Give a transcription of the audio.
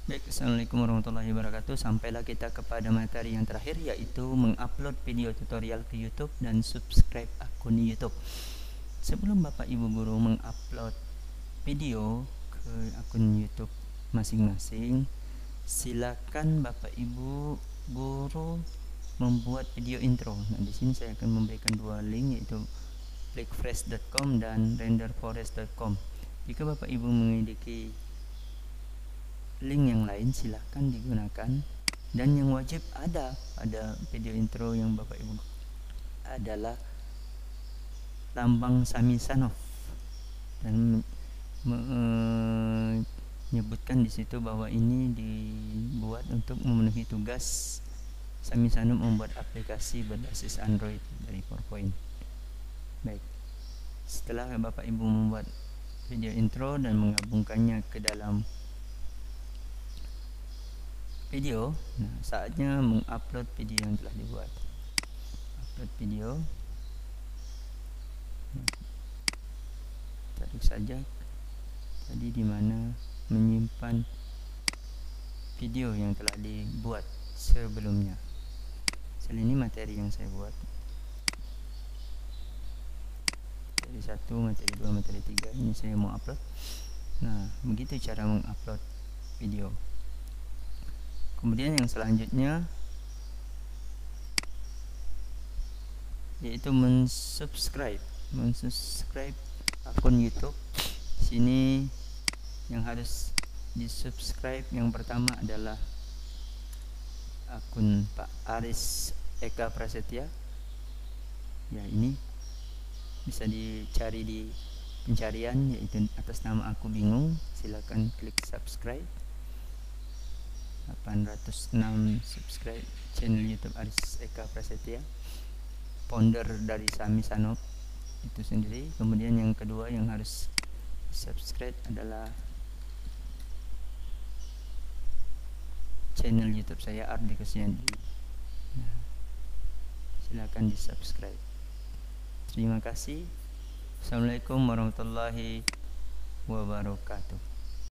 Baik, Assalamualaikum warahmatullahi wabarakatuh. Sampailah kita kepada materi yang terakhir, yaitu mengupload video tutorial ke YouTube dan subscribe akun YouTube. Sebelum Bapak Ibu guru mengupload video ke akun YouTube masing-masing, silakan Bapak Ibu guru membuat video intro. Nah, di sini saya akan memberikan dua link, yaitu clickfresh.com dan renderforest.com. Jika Bapak Ibu memiliki link yang lain silahkan digunakan, dan yang wajib ada pada video intro yang Bapak Ibu adalah lambang Sami Sanof dan menyebutkan di situ bahwa ini dibuat untuk memenuhi tugas Sami Sanof membuat aplikasi berbasis Android dari PowerPoint. Baik, setelah Bapak Ibu membuat video intro dan menggabungkannya ke dalam video, nah saatnya mengupload video yang telah dibuat. Upload video, tarik saja tadi di mana menyimpan video yang telah dibuat sebelumnya. Misalnya ini materi yang saya buat, materi 1, materi 2, materi 3. Ini saya mau upload. Nah, begitu cara mengupload video. Kemudian yang selanjutnya yaitu mensubscribe akun YouTube. Sini yang harus disubscribe yang pertama adalah akun Pak Aris Eka Prasetya. Ya, ini bisa dicari di pencarian, yaitu atas nama Aku Bingung. Silakan klik subscribe. 806 subscribe channel YouTube Aris Eka Prasetya, founder dari Sami Sanof itu sendiri. Kemudian yang kedua yang harus subscribe adalah channel YouTube saya Ardi Kusyandi. Nah, silakan di subscribe. Terima kasih. Assalamualaikum warahmatullahi wabarakatuh.